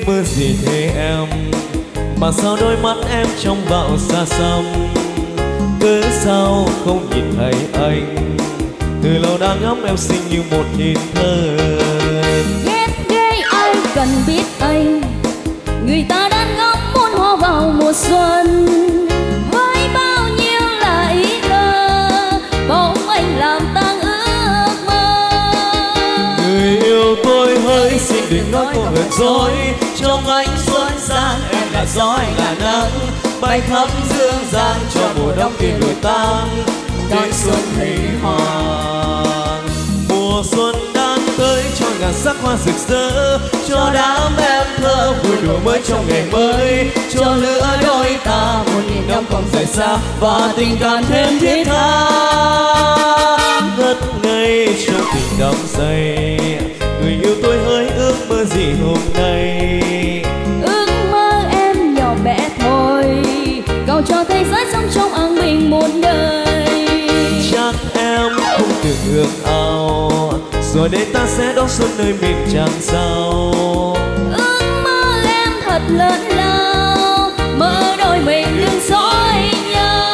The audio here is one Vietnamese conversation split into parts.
mơ gì thế em, mà sao đôi mắt em trong bão xa xăm. Cớ sao không nhìn thấy anh, từ lâu đã ngắm em xinh như một thiên thần. Ghét ghê ai cần biết anh, người ta đang ngắm muôn hoa vào mùa xuân. Với bao nhiêu là ý thơ, bỗng anh làm tan ước mơ. Người yêu tôi hỡi xin đừng nói cô hờn dỗi, trong ánh xuân sang em là gió anh là nắng, bay khắp dương gian cho mùa đông kia lùi tan. Đến xuân huy hoàng, mùa xuân đang tới cho ngàn sắc hoa rực rỡ, cho đám em thơ vui đùa mới trong ngày mới, cho lứa đôi ta một nghìn năm không rời xa và tình cảm thêm thiết tha. Ngất ngây trong tình đắm say, người yêu tôi hỡi ước mơ gì hôm nay. Ước mơ em nhỏ bé thôi, cầu cho thế giới sống trong an bình muôn đời. Chắc em không từng ước ao, rồi đây ta sẽ đón xuân nơi miền trăng sao. Ước mơ em thật lớn lao, mơ đôi mình đừng dối nhau.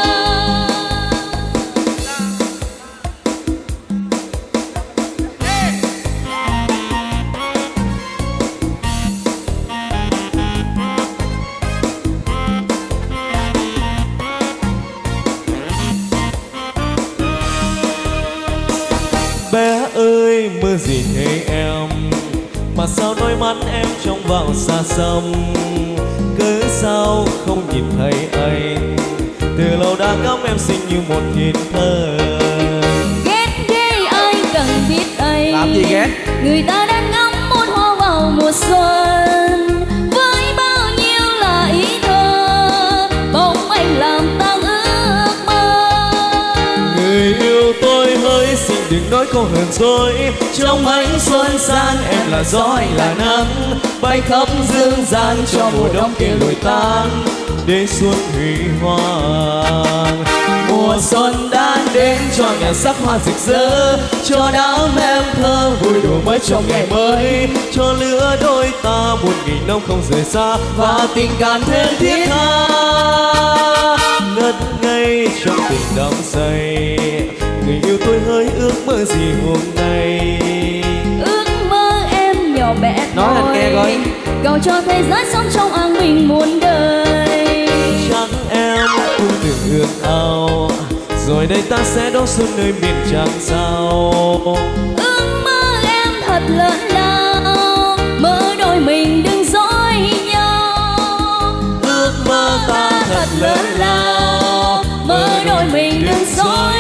Bé ơi mơ gì thế em, mà sao đôi mắt em trong vạo xa xăm. Cớ sao không nhìn thấy anh, từ lâu đã ngắm em xinh như một thiên thần. Ghét ghê ai cần biết anh, Làm gì ghét? người ta đang ngắm muôn hoa vào mùa xuân. Với bao nhiêu là ý thơ, bỗng anh làm tan ước mơ. Người yêu tôi hỡi xin đừng nói câu hờn dỗi, trong ánh xuân sang em là gió anh là nắng, bay khắp dương gian cho mùa đông kia lùi tan. Đến xuân huy hoàng, mùa xuân đang đến cho ngàn sắc hoa rực rỡ, cho đám em thơ vui đùa mới trong ngày mới, cho lứa đôi ta một nghìn năm không rời xa và tình cảm thêm thiết tha. Ngất ngây trong tình đắm say, người yêu tôi hỡi ước mơ gì hôm nay. Ước mơ em nhỏ bé thôi, Nói anh nghe coi. cầu cho thế giới sống trong an bình muôn đời. Chắc em cũng từng ước ao, rồi đây ta sẽ đón xuân nơi miền trăng sao. Ước mơ em thật lớn lao, mơ đôi mình đừng dối nhau. Ước mơ ta thật lớn lao, mơ đôi mình đừng dối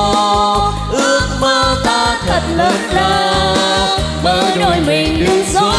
nhau. ước mơ ta Thật lớn lao, mơ đôi mình đừng dối